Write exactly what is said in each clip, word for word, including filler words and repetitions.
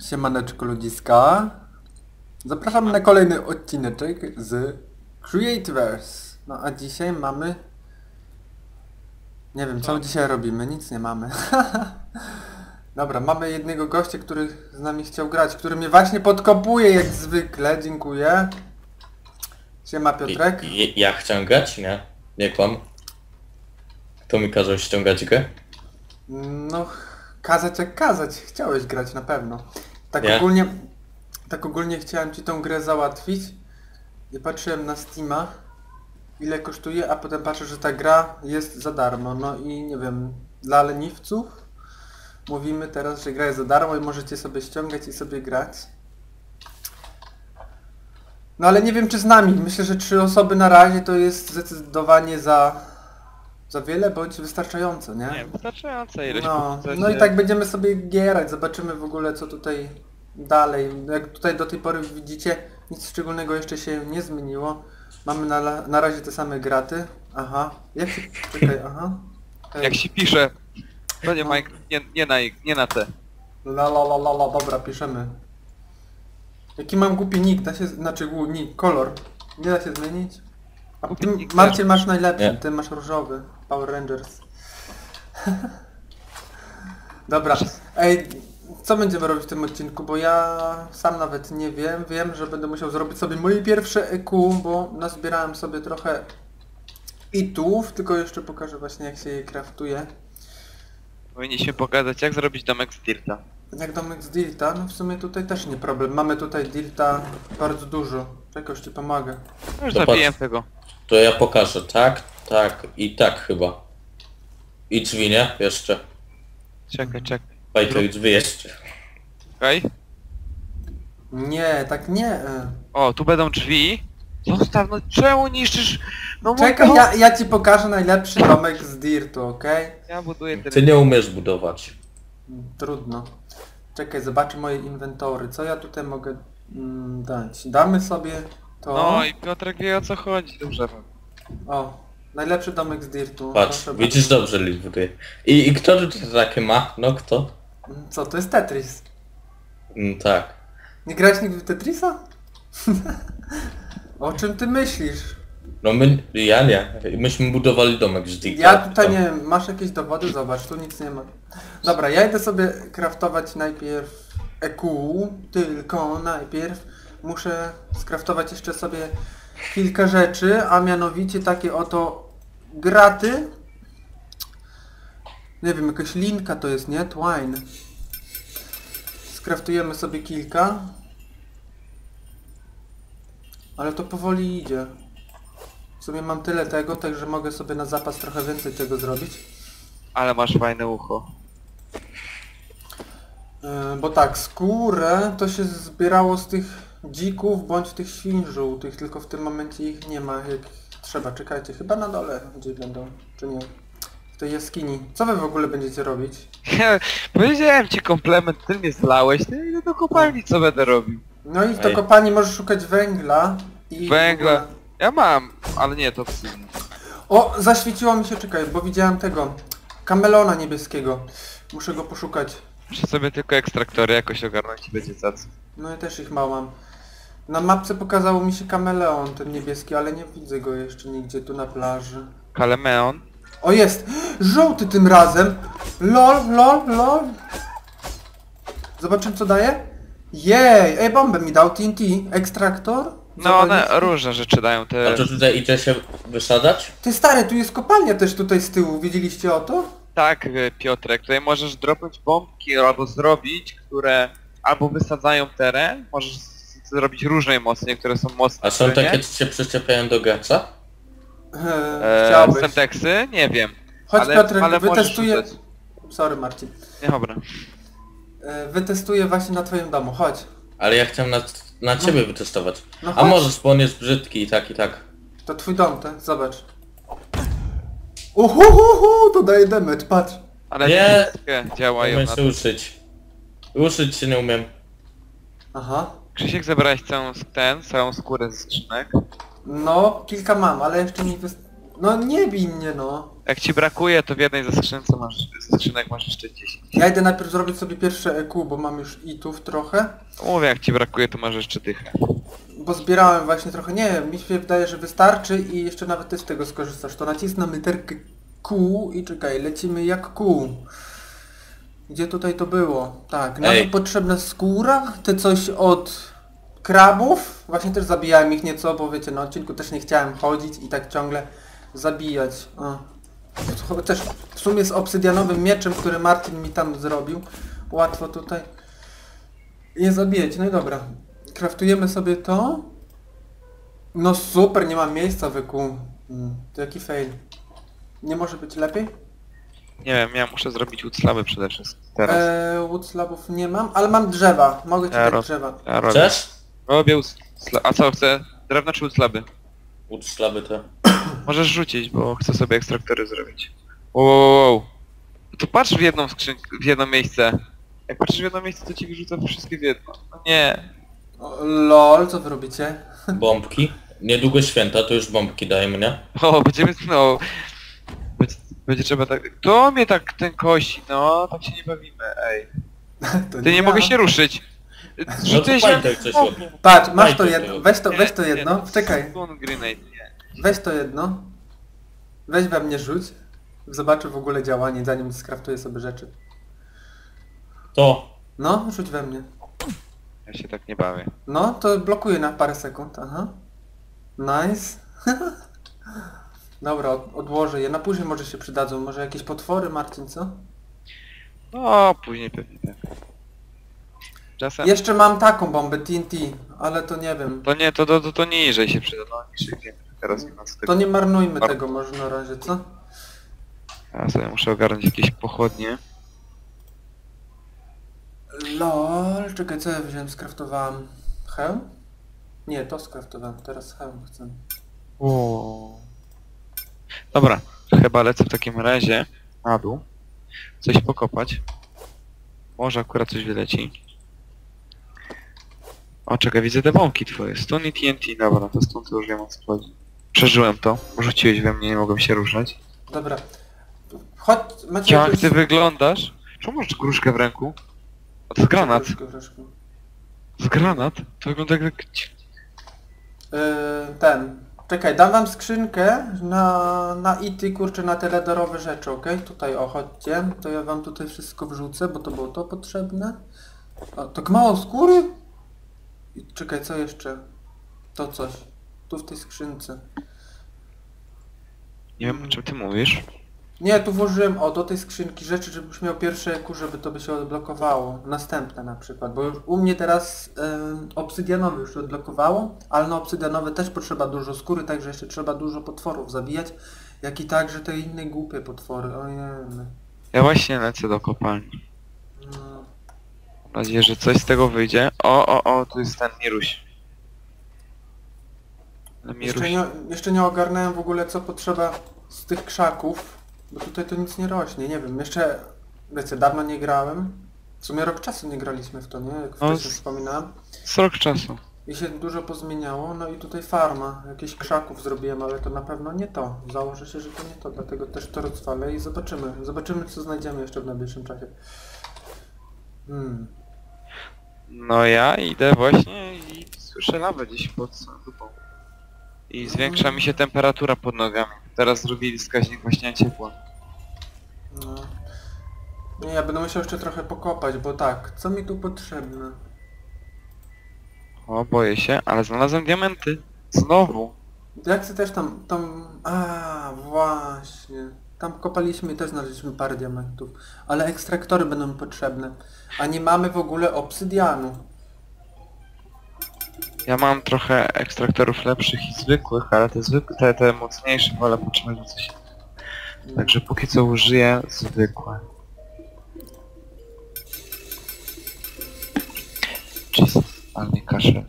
Siemaneczko ludziska. Zapraszam na kolejny odcineczek z Creativerse. No a dzisiaj mamy... Nie wiem, co my dzisiaj robimy, nic nie mamy. Dobra, mamy jednego gościa, który z nami chciał grać, który mnie właśnie podkopuje jak zwykle, dziękuję. Siema Piotrek. I, i, ja chciałem grać? Nie, nie kłam. Kto mi kazał ściągać grę? No, kazać jak kazać, chciałeś grać na pewno. Tak Nie? ogólnie, tak ogólnie chciałem ci tą grę załatwić i patrzyłem na Steama, ile kosztuje, a potem patrzę, że ta gra jest za darmo. No i nie wiem, dla leniwców mówimy teraz, że gra jest za darmo i możecie sobie ściągać i sobie grać. No ale nie wiem czy z nami, myślę, że trzy osoby na razie to jest zdecydowanie za... Za wiele bądź wystarczająco, nie? Nie, wystarczająca ilość. No, coś no i się- tak będziemy sobie gierać, zobaczymy w ogóle co tutaj dalej. Jak tutaj do tej pory widzicie, nic szczególnego jeszcze się nie zmieniło. Mamy na, na razie te same graty. Aha, jak się... Czekaj, aha. Hej. Jak się pisze, to nie ma, nie, nie na, nie na te. La la la la la, dobra, piszemy. Jaki mam głupi nick, da się... Znaczy głupi nick, kolor. Nie da się zmienić? A ty, Głupi nick Marcin, też. masz najlepszy, Nie. ty masz różowy. Power Rangers. Dobra, ej, co będziemy robić w tym odcinku, bo ja sam nawet nie wiem. Wiem, że będę musiał zrobić sobie moje pierwsze E Q, bo nazbierałem sobie trochę itów, tylko jeszcze pokażę właśnie jak się je kraftuje. Powinniśmy pokazać jak zrobić domek z dirta. Jak domek z Dirta, no w sumie tutaj też nie problem. Mamy tutaj Dirta bardzo dużo. Czegoś ci pomogę. No już To zabiję patrz. tego. To ja pokażę, tak, tak i tak chyba. I drzwi, nie? Jeszcze. Czekaj, czekaj. Fajter i drzwi jeszcze. Okej. Nie, tak nie. e. O, tu będą drzwi. Zostaw, no czemu niszczysz? No mój Czekaj, dom. ja, ja ci pokażę najlepszy domek z Dirtu, okej? Ja buduję Ty ten... nie umiesz budować. Trudno. Czekaj, zobaczę moje inwentory. Co ja tutaj mogę mm, dać? Damy sobie to. No i Piotrek wie o co chodzi. Dobrze. O, najlepszy domek z Dirtu. Patrz, Proszę widzisz dobrze Lil buduje. I, I kto tutaj takie ma? No kto? bardzo. Co, to jest Tetris? Mm, tak. Nie grałeś nigdy w Tetrisa? O czym ty myślisz? No my, ja nie. Myśmy budowali domek z Dicka. Ja tutaj nie wiem, masz jakieś dowody? Zobacz, tu nic nie ma. Dobra, ja idę sobie kraftować najpierw E Q, tylko najpierw muszę skraftować jeszcze sobie kilka rzeczy, a mianowicie takie oto graty. Nie wiem, jakaś linka to jest, nie? Twine. Skraftujemy sobie kilka. Ale to powoli idzie. W sumie mam tyle tego, także mogę sobie na zapas trochę więcej tego zrobić. Ale masz fajne ucho. Yy, bo tak, skórę to się zbierało z tych dzików bądź tych świń żółtych, tylko w tym momencie ich nie ma jak trzeba. Czekajcie, chyba na dole gdzieś będą, czy nie? W tej jaskini. Co wy w ogóle będziecie robić? Powiedziałem ci komplement, ty mnie zlałeś, ty idę do kopalni, co będę robił. No i do Ej. kopalni możesz szukać węgla i... Węgla. Ja mam, ale nie to w O, zaświeciło mi się, czekaj, bo widziałem tego kamelona niebieskiego. Muszę go poszukać. Muszę sobie tylko ekstraktory jakoś ogarnąć i będzie cacy. No ja też ich mało mam. Na mapce pokazało mi się kameleon, ten niebieski, ale nie widzę go jeszcze nigdzie tu na plaży. Kalemeon. O jest! Żółty tym razem! Lol, lol, lol! Zobaczymy co daje? Jej! Ej, bombę mi dał, T N T. Ekstraktor? No one Zapalniczki? różne rzeczy dają A te... to tutaj idzie się wysadzać? Ty stary, tu jest kopalnia też tutaj z tyłu, widzieliście o to? Tak, y, Piotrek, tutaj możesz dropnąć bombki albo zrobić, które albo wysadzają teren, możesz z- zrobić różnej mocy, niektóre są mocne, A są które takie, nie. co się przyczepiają do gracza? Eee, E, chciałbyś. Semteksy? Nie wiem. Chodź ale, Piotrek, ale możesz wytestuję... rzucać. Sorry Marcin. Nie, dobra. Eee, wytestuję właśnie na twoim domu, chodź. Ale ja chciałem na, na ciebie wytestować. No A chodź. możesz, bo on jest brzydki i tak, i tak. To twój dom, ten, zobacz. Uhuhuhu, to daje damage, patrz. Ale Nie. wszystkie działają Umiem na się to. uszyć. Uszyć się nie umiem. Aha. Krzysiek, zebrałeś całą ten, całą skórę z skrzynek. No, kilka mam, ale jeszcze mi wys... No nie bij mnie, no. Jak ci brakuje, to w jednej ze skrzynce masz, ze skrzynek masz jeszcze dziesięć. Ja idę najpierw zrobić sobie pierwsze E Q, bo mam już itów trochę. Mówię, jak ci brakuje, to masz jeszcze dychę. Bo zbierałem właśnie trochę, nie wiem, mi się wydaje, że wystarczy i jeszcze nawet ty z tego skorzystasz. To nacisnę literkę Q i czekaj, lecimy jak Q. Gdzie tutaj to było? Tak, nam Ej. potrzebna skóra, ty coś od krabów. Właśnie też zabijałem ich nieco, bo wiecie, na odcinku też nie chciałem chodzić i tak ciągle zabijać. O. Chociaż w sumie z obsydianowym mieczem, który Martin mi tam zrobił, łatwo tutaj je zabijać. No i dobra. Kraftujemy sobie to. No super, nie ma miejsca wyku. Hmm, to jaki fail. Nie może być lepiej? Nie wiem, ja muszę zrobić łód slawy przede wszystkim. Teraz. Eee, wood slabów nie mam, ale mam drzewa. Mogę ci Ja dać rob- drzewa. Ja robię. Chcesz? Robię łód sla... A co, chcę? Drewno czy łód slaby? Łódź szlaby te. Możesz rzucić, bo chcę sobie ekstraktory zrobić. Wow, wow, wow. No to patrz w jedną skrzynkę, w jedno miejsce. Jak patrzysz w jedno miejsce, to ci wyrzuca wszystkie w jedno. No nie. O, lol, co wy robicie? Bombki. Niedługo święta, to już bombki dajmy, nie? O, będziemy, no... Będzie, będzie trzeba tak... To mnie tak ten kosi, no, tak się nie bawimy, ej. To Ty nie ja. mogę się ruszyć. No to Rzucę się... pamiętaj coś od... Patrz, masz to Daj to jedno, tego. weź to, Nie, weź to nie, jedno, to czekaj. stun grenade, nie. Weź to jedno. Weź we mnie rzuć. Zobaczę w ogóle działanie, zanim skraftuję sobie rzeczy. To. No, rzuć we mnie. Ja się tak nie bawię. No, to blokuję na parę sekund, aha. Nice. Dobra, od, odłożę je. Na później może się przydadzą. Może jakieś potwory, Marcin, co? No, później pewnie tak. Czasem... Jeszcze mam taką bombę, T N T, ale to nie wiem. To nie, to, to, to, to niżej się przyda, no niżej wiem. Teraz nie ma z tego. To nie marnujmy Mar- tego może na razie, co? Ja sobie muszę ogarnąć jakieś pochodnie. Lol, czekaj, co ja wziąłem, skraftowałem? Hełm? Nie, to skraftowałem, teraz hełm chcę. O. Dobra, chyba lecę w takim razie na dół. Coś pokopać. Może akurat coś wyleci. O, czekaj, widzę te bombki twoje. Stun i T N T, dobra, to stun to już wiem o co chodzi. Przeżyłem to, rzuciłeś we mnie, nie mogłem się ruszać. Dobra. Chodź, macie Jak jakieś- ty wyglądasz? Czemu masz gruszkę w ręku? A to jest granat. Troszkę, troszkę. To jest granat? To wygląda jak... Yy, ten. Czekaj, dam wam skrzynkę na, na ity, kurczę, na te lederowe rzeczy, okej? Tutaj, o, chodźcie. To ja wam tutaj wszystko wrzucę, bo to było to potrzebne. O, tak mało skóry? I czekaj, co jeszcze? To coś. Tu w tej skrzynce. Nie wiem o czym ty mówisz. Nie, tu włożyłem, o, do tej skrzynki rzeczy, żebyś miał pierwsze E Q, żeby to by się odblokowało. Następne na przykład, bo już u mnie teraz ym, obsydianowe już się odblokowało, ale na obsydianowe też potrzeba dużo skóry, także jeszcze trzeba dużo potworów zabijać, jak i także te inne głupie potwory, ojej. Ja właśnie lecę do kopalni. No. Mam nadzieję, że coś z tego wyjdzie. O, o, o, tu jest ten Miruś. No, Miruś. Jeszcze nie, jeszcze nie ogarnąłem w ogóle, co potrzeba z tych krzaków, bo tutaj to nic nie rośnie, nie wiem, jeszcze, wiecie, dawno nie grałem. W sumie rok czasu nie graliśmy w to, nie? Jak No, wcześniej z- wspominałem. Srok czasu. I się dużo pozmieniało, no i tutaj farma, jakieś krzaków zrobiłem, ale to na pewno nie to. Założę się, że to nie to, dlatego też to rozwalę i zobaczymy. Zobaczymy, co znajdziemy jeszcze w najbliższym czasie. Hmm. No ja idę właśnie i słyszę lawę gdzieś pod swoją dupą. I zwiększa mi się temperatura pod nogami. Teraz zrobili wskaźnik właśnie ciepła. No. Nie, ja będę musiał jeszcze trochę pokopać, bo tak, co mi tu potrzebne? O, boję się, ale znalazłem diamenty. Znowu. Jak chcę też tam, tam... A, właśnie. Tam kopaliśmy i też znaleźliśmy parę diamentów. Ale ekstraktory będą mi potrzebne. A nie mamy w ogóle obsydianu. Ja mam trochę ekstraktorów lepszych i zwykłych, ale te zwykłe, te, te mocniejsze wolę potrzebować do coś. Także póki co użyję zwykłe. Jeez, ale nie kaszę.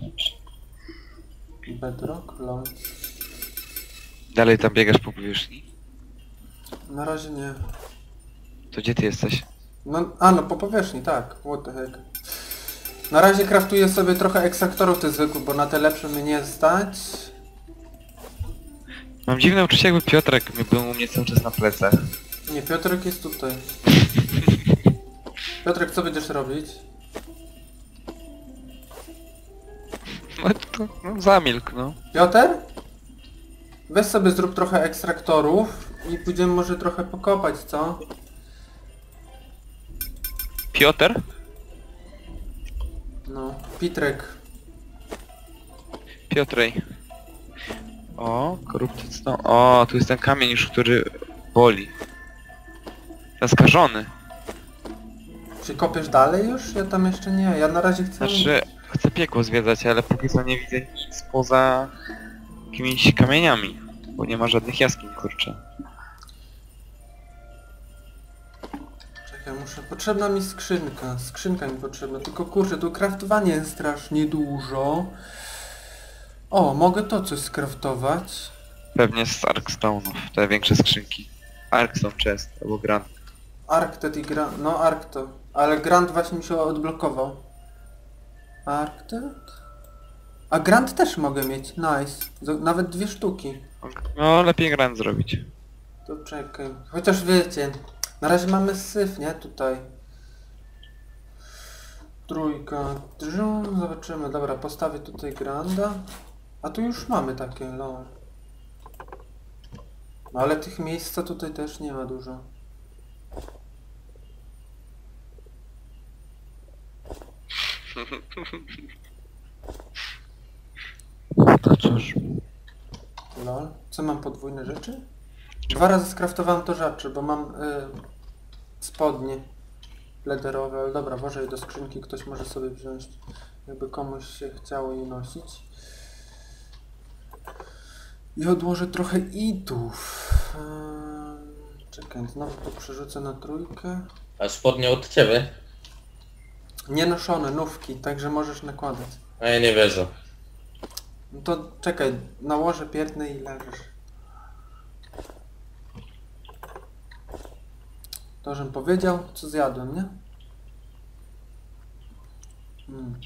Bedrock, lol. Dalej tam biegasz po powierzchni? Na razie nie. To gdzie ty jesteś? No, a no, po powierzchni, tak. What the heck. Na razie kraftuję sobie trochę ekstraktorów tych zwykłych, bo na te lepsze mnie nie stać. Mam dziwne uczucie, jakby Piotrek mi był u mnie cały czas na plecach. Nie, Piotrek jest tutaj. Piotrek, co będziesz robić? No to no, zamilkł, no. Piotr? Weź sobie zrób trochę ekstraktorów i pójdziemy może trochę pokopać, co? Piotr? No, Pitrek. Piotrej. O, korupcja. O, tu jest ten kamień już, który boli. Ten skażony. Czy kopiesz dalej już? Ja tam jeszcze nie, ja na razie chcę... Znaczy, chcę piekło zwiedzać, ale póki co nie widzę nic poza jakimiś kamieniami. Bo nie ma żadnych jaskiń, kurczę. Czekaj, muszę... Potrzebna mi skrzynka. Skrzynka mi potrzebna. Tylko kurczę, tu kraftowanie jest strasznie dużo. O, mogę to coś skraftować. Pewnie z Arkstone'ów, te większe skrzynki. Arkstone Chest, albo Grand. Arctet i Grant... No, Arcto. Ale Grant właśnie mi się odblokował. Arctet? A Grant też mogę mieć. Nice. Z- Nawet dwie sztuki. No, lepiej Grand zrobić. To czekaj. Chociaż wiecie, na razie mamy syf, nie? Tutaj. Trójka. Dżum, zobaczymy. Dobra, postawię tutaj Granda. A tu już mamy takie, lol. No ale tych miejsca tutaj też nie ma dużo. To cóż. Lol. Co mam podwójne rzeczy? Dwa razy skraftowałem to rzeczy, bo mam y, spodnie lederowe, ale dobra, włożę je do skrzynki, ktoś może sobie wziąć, jakby komuś się chciało je nosić. I odłożę trochę itów. Yy, czekaj, znowu to przerzucę na trójkę. A spodnie od ciebie? Nienoszone, nówki, także możesz nakładać. A ja nie wierzę. No to czekaj, nałożę pierdny i leżysz. To, żem powiedział, co zjadłem, nie? Hmm.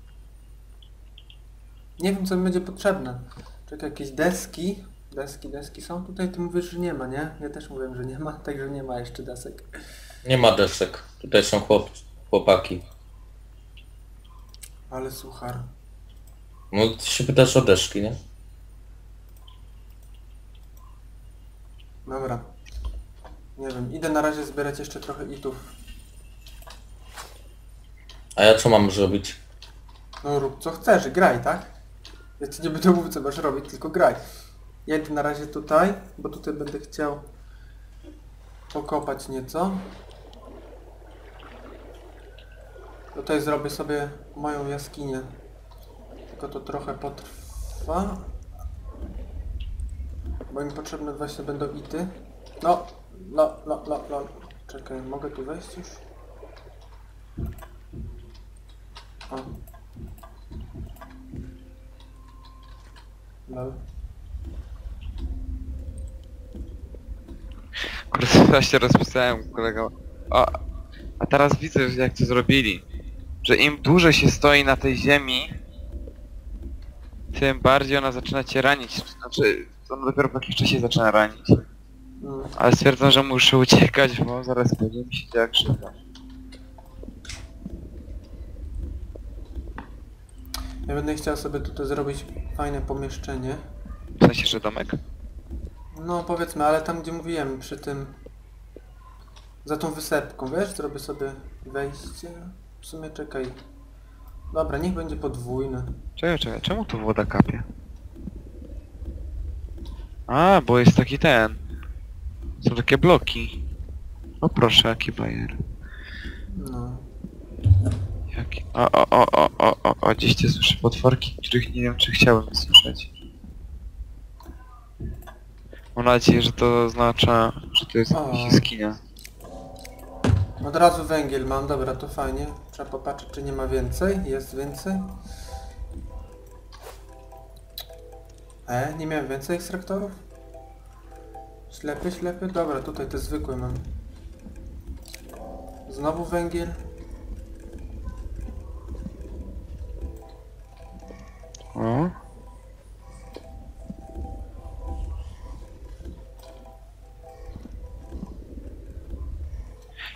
Nie wiem, co mi będzie potrzebne. Czekaj, jakieś deski. Deski, deski są tutaj? Ty mówisz, że nie ma, nie? Ja też mówiłem, że nie ma, także nie ma jeszcze desek. Nie ma desek. Tutaj są chłop... chłopaki. Ale suchar. No ty się pytasz o deszki, nie? Dobra. Nie wiem, idę na razie zbierać jeszcze trochę itów. A ja co mam zrobić? No rób co chcesz, graj, tak? Ja ci nie będę mówił, co masz robić, tylko graj. Ja idę na razie tutaj, bo tutaj będę chciał pokopać nieco. Tutaj zrobię sobie moją jaskinię. Tylko to trochę potrwa. Bo mi potrzebne właśnie będą ity. No, no, no, no, no. Czekaj, mogę tu wejść już? O. Lol. Kurde, ja się rozpisałem, kolego. O, a teraz widzę, że jak to zrobili. Że im dłużej się stoi na tej ziemi, tym bardziej ona zaczyna cię ranić. Znaczy, ona dopiero po jakimś czasie zaczyna ranić. Mm. Ale stwierdzam, że muszę uciekać, bo zaraz będzie mi się działa krzywda. Ja będę chciał sobie tutaj zrobić fajne pomieszczenie. W sensie, że domek? No powiedzmy, ale tam gdzie mówiłem, przy tym... Za tą wysepką, wiesz? Zrobię sobie wejście. W sumie czekaj. Dobra, niech będzie podwójne. Czekaj, czekaj, czemu tu woda kapie? A, bo jest taki ten. Są takie bloki. O proszę, jaki bajer. No. Jaki... O, o, o, o, o, o, o, gdzieś te słyszę potworki, których nie wiem, czy chciałem słyszeć. Mam nadzieję, że to oznacza, że to jest O. jakaś jaskinia. Od razu węgiel mam, dobra, to fajnie. Trzeba popatrzeć, czy nie ma więcej. Jest więcej. E, nie miałem więcej ekstraktorów? Ślepy, ślepy? Dobra, tutaj te zwykłe mam. Znowu węgiel. O.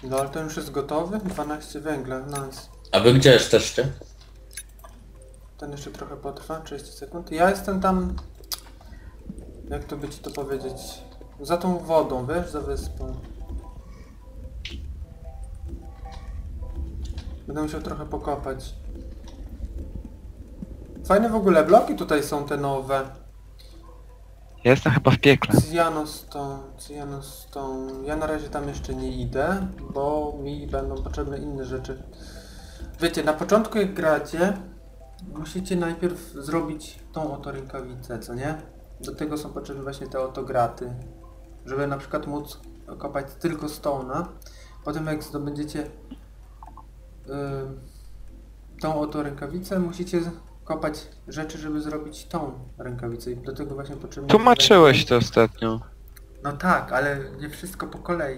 No ale ten już jest gotowy? dwanaście węgla, nice. A wy gdzie jesteście? Ten jeszcze trochę potrwa, trzydzieści sekund. Ja jestem tam... Jak to by ci to powiedzieć? Za tą wodą, wiesz? Za wyspą. Będę musiał trochę pokopać. Fajne w ogóle bloki tutaj są te nowe. Ja jestem chyba w piekle. Cyanostone, Cyanostone. Ja na razie tam jeszcze nie idę, bo mi będą potrzebne inne rzeczy. Wiecie, na początku jak gracie, musicie najpierw zrobić tą oto rękawicę, co nie? Do tego są potrzebne właśnie te oto graty. Żeby na przykład móc kopać tylko stone'a. Potem jak zdobędziecie yy, tą oto rękawicę, musicie kopać rzeczy, żeby zrobić tą rękawicę. I do tego właśnie potrzebne... Tłumaczyłeś to ostatnio. No tak, ale nie wszystko po kolei.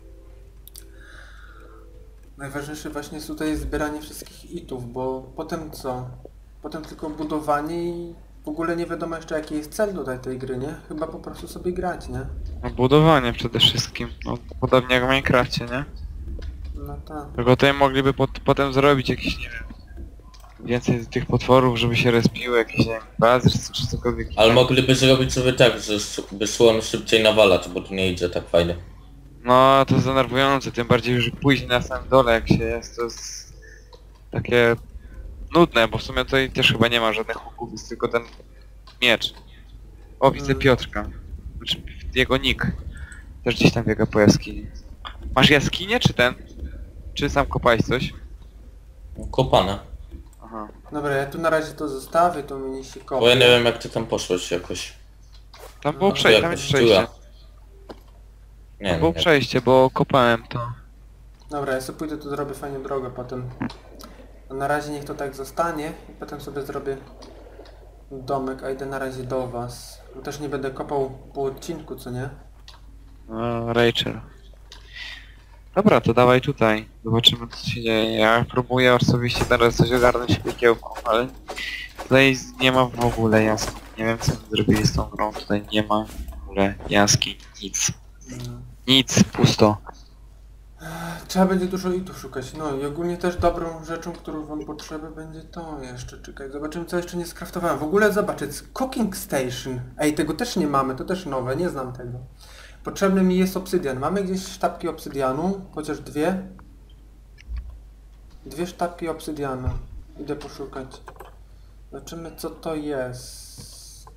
Najważniejsze właśnie jest tutaj zbieranie wszystkich itów, bo potem co? Potem tylko budowanie i w ogóle nie wiadomo jeszcze jaki jest cel tutaj tej gry, nie? Chyba po prostu sobie grać, nie? No, budowanie przede wszystkim. No, podobnie jak w Minecrafcie, nie? No tak. Tylko tutaj mogliby pot potem zrobić jakieś, nie wiem, więcej tych potworów, żeby się respiły, jakieś, nie wiem, bazy czy- czy cokolwiek. Ale mogliby zrobić sobie tak, że sz- by szło on szybciej nawalać, bo tu nie idzie tak fajnie. No, to jest denerwujące, tym bardziej, że później na samym dole jak się jest, to jest takie nudne, bo w sumie tutaj też chyba nie ma żadnych huków, jest tylko ten miecz. O, widzę Mm. Piotrka. Znaczy, jego nick. Też gdzieś tam biega po jaskini. Masz jaskinię, czy ten? Czy sam kopałeś coś? Kopane. Aha. Dobra, ja tu na razie to zostawię, to mi się kopie. Bo ja nie wiem jak ty tam poszłeś jakoś. Tam było No, przejście, tam jakoś jest przejście. dziura. Nie Tam wiem. było jak- przejście, bo kopałem to. Dobra, ja sobie pójdę, to zrobię fajnie drogę potem. A na razie niech to tak zostanie i potem sobie zrobię domek, a idę na razie do was. Bo też nie będę kopał po odcinku, co nie? No, Rachel. Dobra, to dawaj tutaj. Zobaczymy co się dzieje. Ja próbuję osobiście teraz coś ogarnąć w piekiełku, ale tutaj nie ma w ogóle jaskiń. Nie wiem co oni zrobili z tą grą. Tutaj nie ma w ogóle jaskiń. Nic. Mm. Nic, pusto. Trzeba będzie dużo itów szukać. No i ogólnie też dobrą rzeczą, którą wam potrzeba będzie to jeszcze. Czekaj, zobaczymy co jeszcze nie skraftowałem. W ogóle zobacz, jest Cooking Station. Ej, tego też nie mamy, to też nowe, nie znam tego. Potrzebny mi jest obsydian. Mamy gdzieś sztabki obsydianu, chociaż dwie. Dwie sztabki obsydianu. Idę poszukać. Zobaczymy co to jest.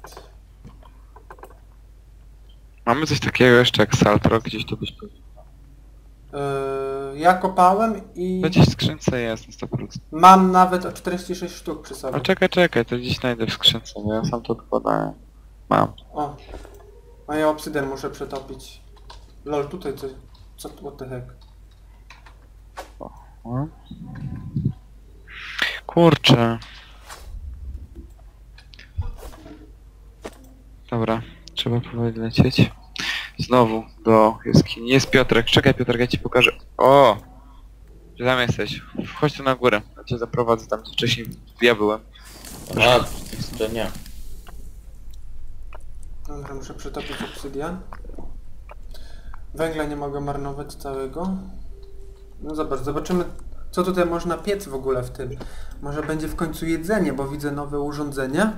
Mamy coś takiego jeszcze jak Saltro, gdzieś to być powinno. Yy, ja kopałem i To gdzieś w skrzynce jest na sto procent. mam nawet o czterdzieści sześć sztuk przy sobie. A czekaj, czekaj, to gdzieś znajdę w skrzynce, bo ja sam to odkładałem. Mam. O. A ja obsydian muszę przetopić. Lol, tutaj coś. Co what the heck? O. Kurczę. Dobra, trzeba powoli lecieć. Znowu do jaskini. Jest Piotrek, czekaj Piotrek, ja ci pokażę. O! Gdzie tam jesteś? Chodź tu na górę, ja cię zaprowadzę tam, gdzie wcześniej ja byłem. A, to nie. Dobra, muszę przetopić obsydian. Węgla nie mogę marnować całego. No zobacz, zobaczymy co tutaj można piec w ogóle w tym. Może będzie w końcu jedzenie, bo widzę nowe urządzenia.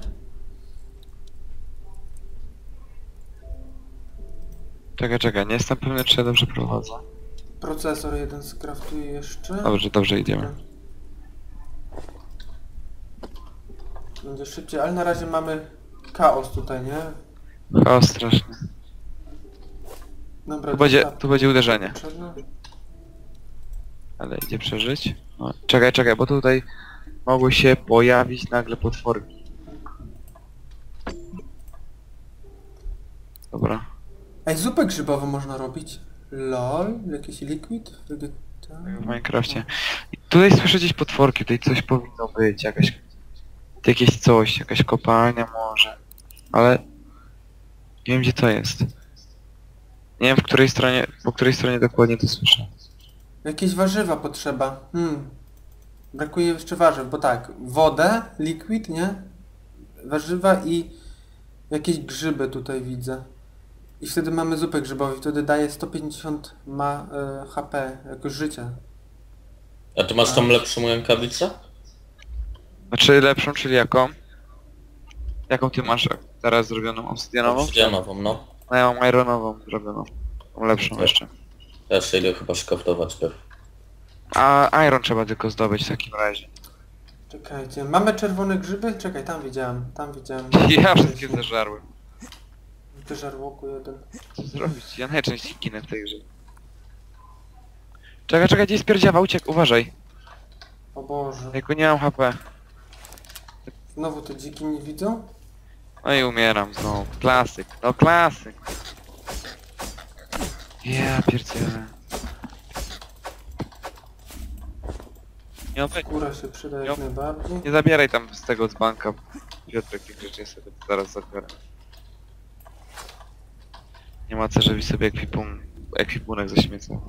Czekaj, czekaj, nie jestem pewny, czy ja dobrze prowadzę. Procesor jeden skraftuję jeszcze. Dobrze, dobrze idziemy. Będzie szybciej, ale na razie mamy chaos tutaj, nie? Chaos straszny. Dobra, Tu będzie, dobra. tu będzie uderzenie. Potrzebne? Ale idzie przeżyć. No, czekaj, czekaj, bo tutaj mogły się pojawić nagle potworki. Dobra. Ej, zupę grzybową można robić. Lol, jakiś liquid? Vegeta... W Minecrafcie. I tutaj słyszę gdzieś potworki, tutaj coś powinno być, jakaś... Jakieś coś, jakaś kopalnia może. Ale... Nie wiem gdzie to jest. Nie wiem w której stronie, po której stronie dokładnie to słyszę. Jakieś warzywa potrzeba. Hmm. Brakuje jeszcze warzyw, bo tak, wodę, liquid, nie? Warzywa i jakieś grzyby tutaj widzę. I wtedy mamy zupę grzybową, wtedy daje sto pięćdziesiąt ma e, H P, jakoś życia. A ty masz tą lepszą rękawicę? Znaczy lepszą, czyli jaką? Jaką ty masz teraz zrobioną? Obsydianową? Obsydianową, no. No ja mam ironową zrobioną. Tą lepszą Tak. jeszcze. Teraz idę chyba skaftować pewnie. A iron trzeba tylko zdobyć w takim razie. Czekajcie, mamy czerwone grzyby? Czekaj, tam widziałem, tam widziałem. Ja wszystkie zeżarłem. Ty żarłoku jeden. Co zrobić? Ja najczęściej ginę w tej grze. Czekaj, czekaj, gdzieś spierdziawa, uciekł, uważaj. O Boże. Jako nie mam H P. Znowu te dziki nie widzą? No i umieram znowu. Klasyk, no klasyk. Ja pierdzielę. Nie, obej- Skóra się przyda jak Jo. najbardziej. nie zabieraj tam z tego z banka. Piotrek, tych rzeczy ja sobie zaraz zabiorę. Nie ma co, żebyś sobie ekwipun ekwipunek zaśmiecał.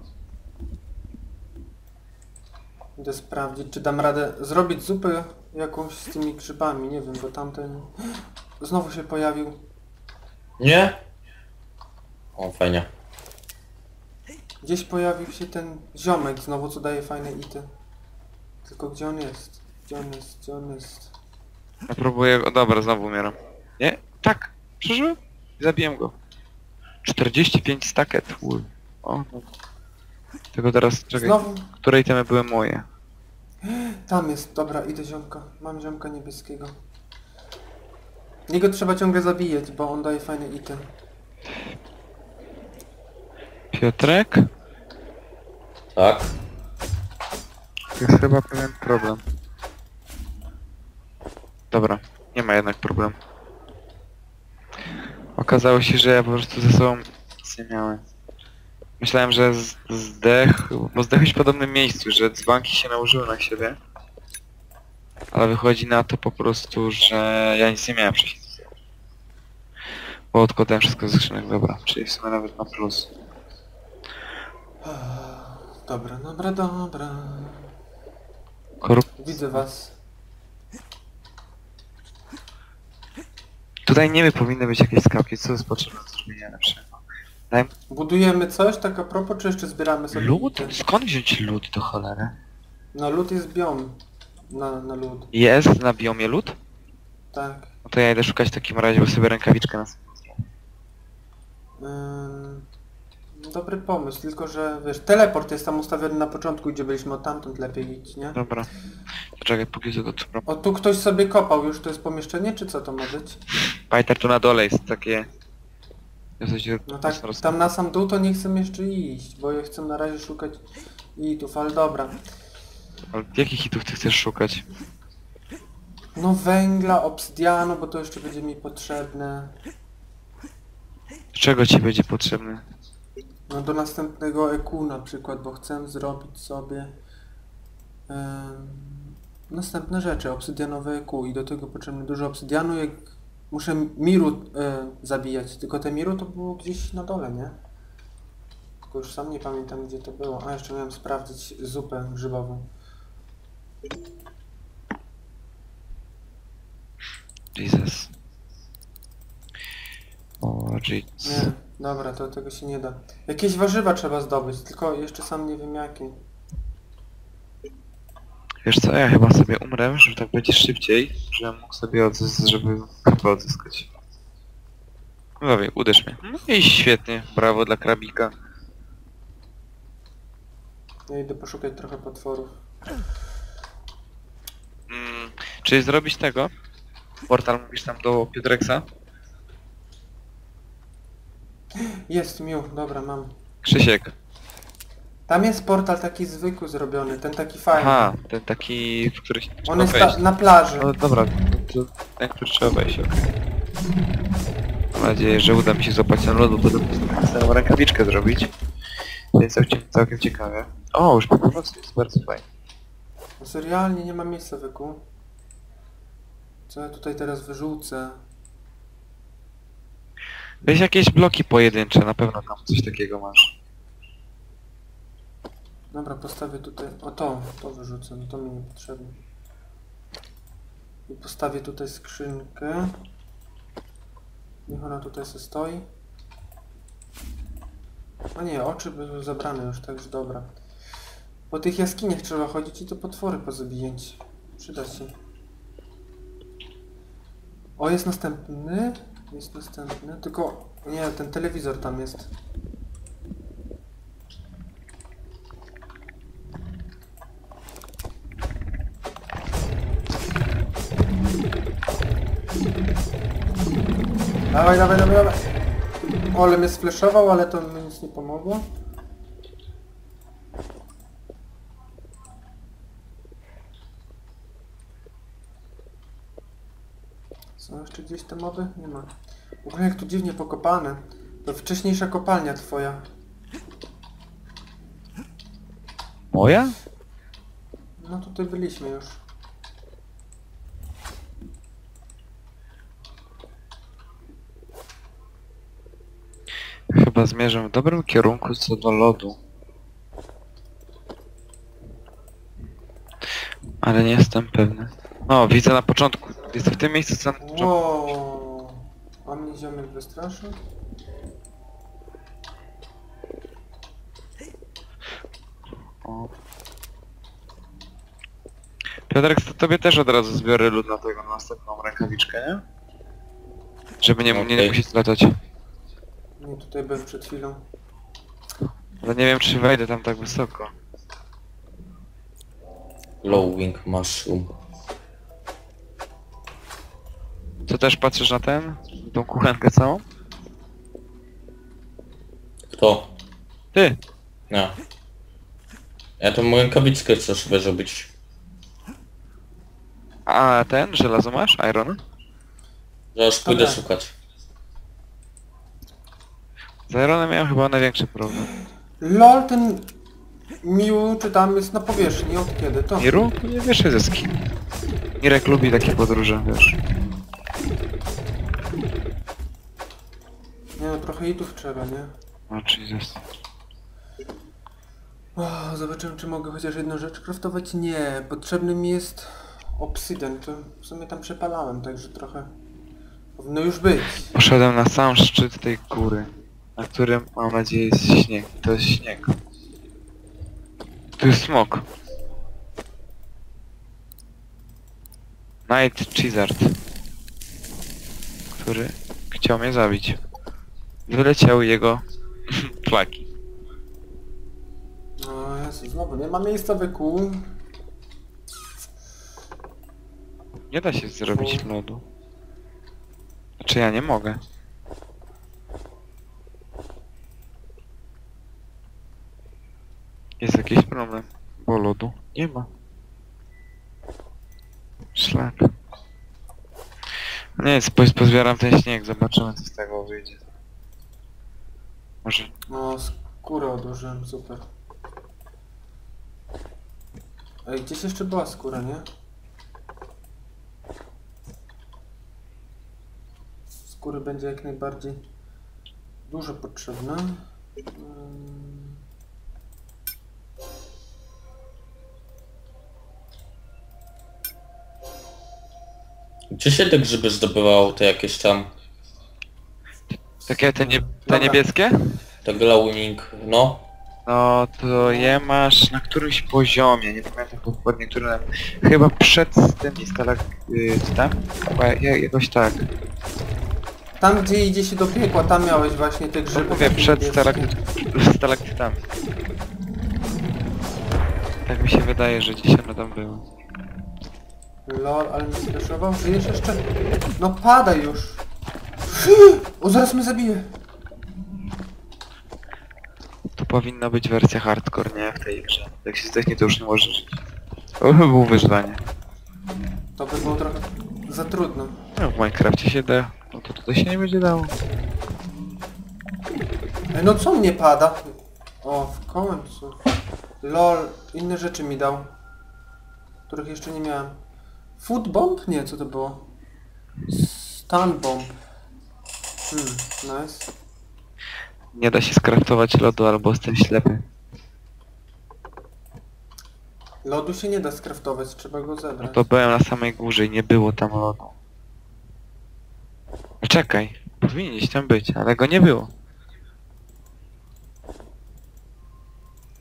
Idę sprawdzić, czy dam radę zrobić zupę jakąś z tymi grzybami, nie wiem, bo tamten znowu się pojawił. Nie? O, fajnie. Gdzieś pojawił się ten ziomek znowu, co daje fajne ity. Tylko gdzie on jest? Gdzie on jest? Gdzie on jest? Ja próbuję... O, dobra, znowu umieram. Nie? Tak! Przeżyłem? Zabiłem go. czterdzieści pięć stacket, full. O, no. Tylko teraz, czekaj, Znowu? które itemy były moje? Tam jest, dobra, idę ziomka. Mam ziomka niebieskiego. Niego trzeba ciągle zabijać, bo on daje fajne ity. Piotrek? Tak? To jest chyba pewien problem. Dobra, nie ma jednak problemu. Okazało się, że ja po prostu ze sobą nic nie miałem. Myślałem, że z- zdech... bo zdechłeś w podobnym miejscu, że dzbanki się nałożyły na siebie. Ale wychodzi na to po prostu, że ja nic nie miałem wcześniej. Bo odkładałem wszystko ze skrzynek, dobra, czyli w sumie nawet na plus. Dobra, dobra, dobra. Korup... Widzę was. Tutaj nie powinny być jakieś skałki, co jest potrzebne do zrobienia lepszego. Daj... Budujemy coś, tak a propos, czy jeszcze zbieramy sobie Lód? ity? Skąd wziąć lód do cholery? No lód jest biom. Na, na lód. Jest na biomie lód? Tak. No to ja idę szukać w takim razie, bo sobie rękawiczkę na Ym, dobry pomysł, tylko że wiesz, teleport jest tam ustawiony na początku, gdzie byliśmy od tamtąd lepiej iść, nie? Dobra. Poczekaj, póki co to tu... O, tu ktoś sobie kopał, już to jest pomieszczenie, czy co to ma być? Pajter tu na dole jest takie... Dosyć No tak, mocno roz- tam na sam dół to nie chcę jeszcze iść, bo ja chcę na razie szukać itów, ale dobra. Ale jakich hitów ty chcesz szukać? No węgla, obsydianu, bo to jeszcze będzie mi potrzebne. Czego ci będzie potrzebny? No do następnego E Q na przykład, bo chcę zrobić sobie em, następne rzeczy, obsydianowe E Q i do tego potrzebne dużo obsydianu, jak muszę miru e, zabijać, tylko te miru to było gdzieś na dole, nie? Tylko już sam nie pamiętam gdzie to było, a jeszcze miałem sprawdzić zupę grzybową. Jesus. O, Jesus. Nie, dobra, to tego się nie da. Jakieś warzywa trzeba zdobyć, tylko jeszcze sam nie wiem jakie. Wiesz co, ja chyba sobie umrę, że tak będzie szybciej, żebym mógł sobie odzyskać, żeby chyba odzyskać. No dobra, uderz mnie. No i świetnie, brawo dla krabika. Ja idę poszukać trochę potworów. Mm, czy zrobić tego? Portal mówisz tam do Piotreksa? Jest miu, dobra, mam. Krzysiek. Tam jest portal taki zwykły zrobiony, ten taki fajny. Aha, ten taki, w który się On trzeba jest wejść. ta, na plaży. No dobra, to ten, który trzeba wejść, okej. Mam nadzieję, że uda mi się złapać ten lód, bo potem chcę rękawiczkę zrobić. To jest całkiem, całkiem ciekawe. O, już po północy jest bardzo fajnie. No serialnie nie ma miejsca w E Q. Co ja tutaj teraz wyrzucę? Weź jakieś bloki pojedyncze, na pewno tam coś takiego masz. Dobra, postawię tutaj... O to, to wyrzucę, no to mi nie potrzebne. I postawię tutaj skrzynkę. Niech ona tutaj sobie stoi. A nie, oczy były zabrane już, także dobra. Po tych jaskiniach trzeba chodzić i to potwory pozabijać. Przyda się. O, jest następny. Jest następny, tylko... Nie, ten telewizor tam jest. Dawaj, dawaj, dawaj, dawaj. O, ale mnie sfleszował, ale to mi nic nie pomogło. Są jeszcze gdzieś te moby? Nie ma. W ogóle jak tu dziwnie pokopane. To wcześniejsza kopalnia twoja. Moja? No tutaj byliśmy już. Chyba zmierzam w dobrym kierunku co do lodu. Ale nie jestem pewny. No, widzę na początku. Jest w tym miejscu co na początku. Wow. A mnie ziomek wystraszył? O. Piotrek, to tobie też od razu zbiorę lód na tego na następną rękawiczkę, nie? Żeby nie, nie, nie Okej. musieć latać. Nie, tutaj byłem przed chwilą. Ale nie wiem czy wejdę tam tak wysoko. Low wing mushroom. To też patrzysz na ten? Tą kuchenkę całą? Kto? Ty! Nie. Ja tą rękawiczkę chcę sobie zrobić. A ten? Żelazo masz? Iron? Zaraz pójdę Dobra. szukać. Z Ironem miałem chyba największy problem. LOL, ten Miu, czy tam jest na powierzchni? Od kiedy? To? Miru? To nie wiesz ze skin. Mirek lubi takie podróże, wiesz. Nie no, trochę itów trzeba, nie? O Jesus. O, zobaczymy, czy mogę chociaż jedną rzecz craftować. Nie, potrzebny mi jest obsydian. To w sumie tam przepalałem, także trochę powinno już być. Poszedłem na sam szczyt tej góry, na którym mam nadzieję jest śnieg. To jest śnieg. Tu jest smok. Night Chizard. Który chciał mnie zabić. Wyleciały jego flaki. No Jezu, znowu nie ma miejsca kół. Nie da się zrobić lodu. Znaczy ja nie mogę. Jest jakiś problem, bo lodu nie ma. Szlak. Nie, poz- pozbieram ten śnieg, zobaczymy co z tego wyjdzie. Może... No, skórę odłożyłem, super. Ej, gdzieś jeszcze była skóra, nie? Skóry będzie jak najbardziej dużo potrzebne. Mm. Gdzie się te grzyby zdobywało, te jakieś tam... Takie te, nie, te Dobra. niebieskie? Te glowing, no. No to je masz na którymś poziomie, nie pamiętam dokładnie którym. Chyba przed tymi stalaktytami? Chyba ja- jakoś tak. Tam gdzie idzie się do piekła, tam miałeś właśnie te No grzyby. mówię, takie przed niebieskie. stalakty- stalaktytami. Tak mi się wydaje, że gdzieś one tam były. Lol, ale mnie sflashował. Żyjesz jeszcze? No padaj już! O, zaraz mnie zabije! To powinna być wersja hardcore, nie? W tej grze. Jak się zdechnie, to już nie możesz żyć. To by było wyzwanie. To by było trochę za trudno. No w Minecrafcie się da, no to tutaj się nie będzie dało. Ej, no co mnie pada? O, w końcu. Lol, inne rzeczy mi dał. Których jeszcze nie miałem. Food bomb? Nie, co to było? Stun bomb. Hmm, nice. Nie da się skraftować lodu, albo jestem ślepy. Lodu się nie da skraftować, trzeba go No zebrać. to byłem na samej górze i nie było tam lodu. No czekaj, powinien gdzieś tam być, ale go nie było.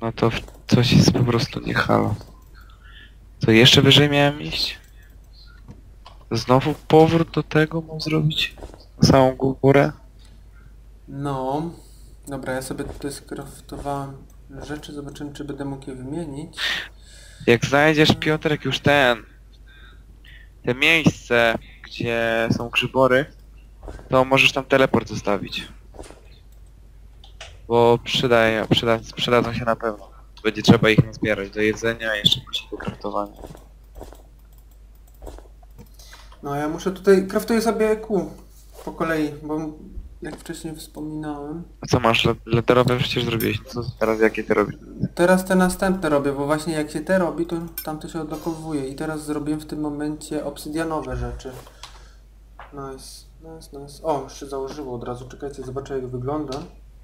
No to w- coś jest po prostu nie halo. To jeszcze wyżej miałem iść? Znowu powrót do tego mam zrobić? Na samą górę? No. Dobra, ja sobie tutaj skraftowałem rzeczy, zobaczymy czy będę mógł je wymienić. Jak znajdziesz, Piotrek, już ten... Te miejsce, gdzie są grzybory, to możesz tam teleport zostawić. Bo przydaje, przyda, przydadzą się na pewno. Będzie trzeba ich nazbierać do jedzenia, jeszcze później do kraftowania. No ja muszę tutaj, kraftuję sobie kół po kolei, bo jak wcześniej wspominałem. A co masz? Le- Lederowe przecież zrobiłeś. No co teraz jakie ty robisz? Teraz te następne robię, bo właśnie jak się te robi, to tamto się odblokowuje. I teraz zrobiłem w tym momencie obsydianowe rzeczy. Nice, nice, nice. O, już się założyło od razu. Czekajcie, zobaczę jak wygląda.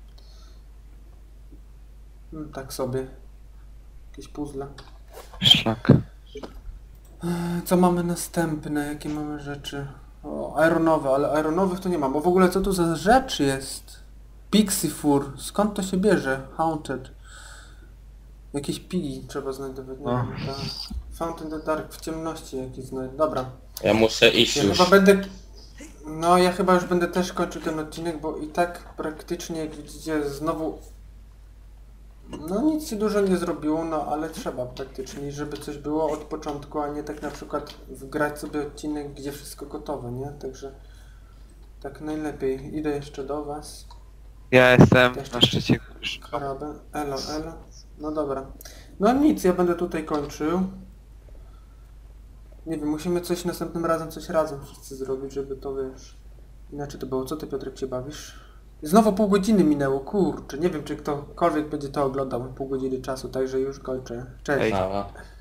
Hmm, tak sobie. Jakieś puzzle. Szlak. Co mamy następne? Jakie mamy rzeczy? O, ironowe, ale ironowych to nie mam, bo w ogóle co tu za rzecz jest? Pixifur, skąd to się bierze? Haunted. Jakieś pigi trzeba znajdować, nie No. wiem, tak. Found in the dark, w ciemności jakieś znajdę. Dobra. Ja muszę iść Ja już. chyba będę... No ja chyba już będę też kończył ten odcinek, bo i tak praktycznie jak widzicie znowu... No nic się dużo nie zrobiło, no ale trzeba praktycznie, żeby coś było od początku, a nie tak na przykład wgrać sobie odcinek, gdzie wszystko gotowe, nie? Także tak najlepiej. Idę jeszcze do was. Ja jestem Jeszcze- na szczycie. Karabę. Elo, elo. No dobra. No nic, ja będę tutaj kończył. Nie wiem, musimy coś następnym razem, coś razem wszyscy zrobić, żeby to wiesz... Inaczej to było. Co ty, Piotrek, się bawisz? Znowu pół godziny minęło, kurczę. Nie wiem, czy ktokolwiek będzie to oglądał. Pół godziny czasu, także już kończę. Cześć. Ej. Aha.